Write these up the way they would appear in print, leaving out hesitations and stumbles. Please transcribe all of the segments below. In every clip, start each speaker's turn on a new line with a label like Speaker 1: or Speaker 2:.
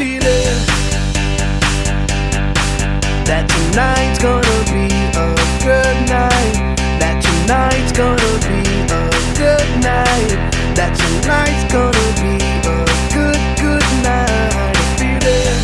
Speaker 1: feeling that tonight's gonna be a good night. That tonight's gonna be a good night. That tonight's gonna be a good night. I'm feeling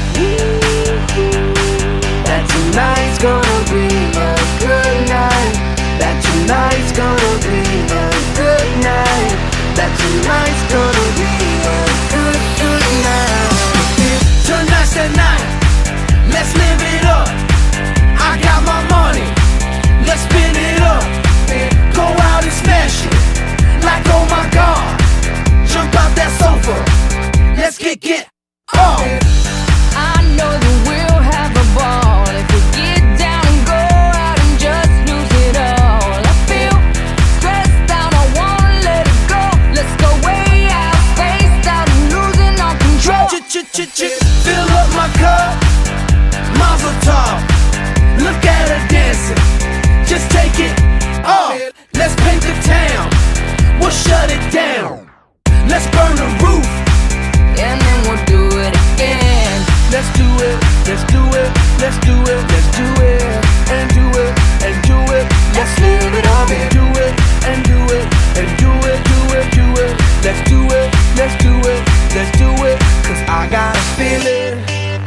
Speaker 1: that tonight's gonna be a good night. That tonight's gonna be a good night. That tonight's gonna be a good night. Tonight's the night. Let's live it up. I got my money. Let's spin it up. Go out and smash it. Like oh my God. Jump out that sofa. Let's get up.
Speaker 2: I know that we'll have a ball if we get down and go out and just lose it all. I feel stressed out, I wanna let it go. Let's go way out, spaced out and losing all control.
Speaker 1: Fill up my cup, Mazel tov. Look at her dancing, just take it off. Let's paint the town, we'll shut it down. Let's burn the roof,
Speaker 2: And then we'll do it again.
Speaker 1: let's do it, let's do it, let's do it, let's do it, and do it, and do it. Let's live it up and do it, and do it, and do it, do it, do it. Let's do it, let's do it, let's do it. Cause I got a feeling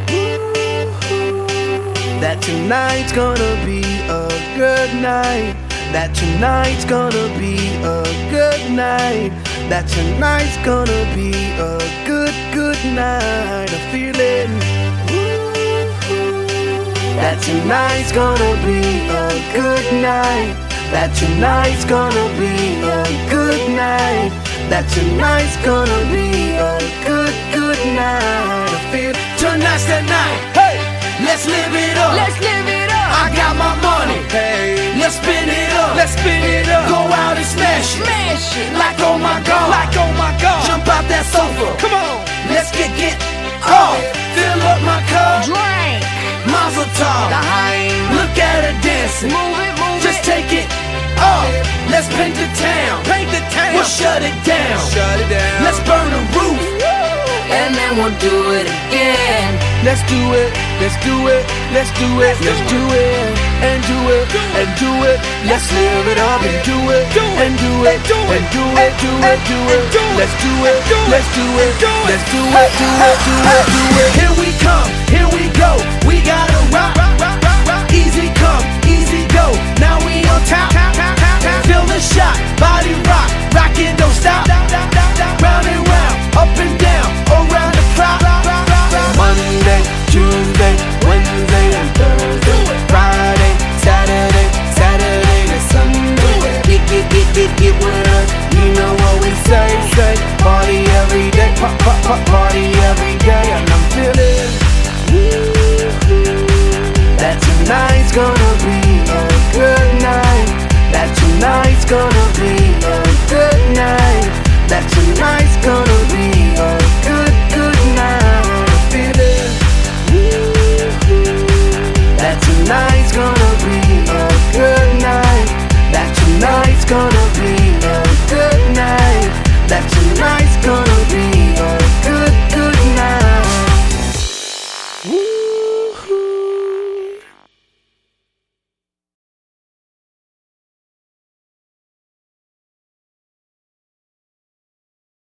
Speaker 1: that tonight's gonna be a good night. That tonight's gonna be a good night. That tonight's gonna be a good night. I'm feeling that tonight's gonna be a good night. That tonight's gonna be a good night. That tonight's gonna be a good night. I feel tonight's the night. Hey, let's live it up.
Speaker 2: Let's live it up.
Speaker 1: I got my money. Hey, let's spin it up. Let's spin it up. Go out and smash it.
Speaker 2: Smash it.
Speaker 1: Like oh my God. Like oh my God. Jump out that sofa. Come on. Let's get up. Fill up my cup.
Speaker 2: Drink.
Speaker 1: Mazel tov. Look at her dancing.
Speaker 2: Move it, move
Speaker 1: Just
Speaker 2: it.
Speaker 1: take it up. Let's paint the town. Paint the town. We'll shut it down. Shut it down. Let's burn the roof.
Speaker 2: And then we'll do it again.
Speaker 1: Let's do it, let's do it, let's do it, let's do it, and do it, and do it. Let's live it up and do it, and do it, and do it, do it, do it. Let's do it, let's do it, let's do it, do it, do it, do it.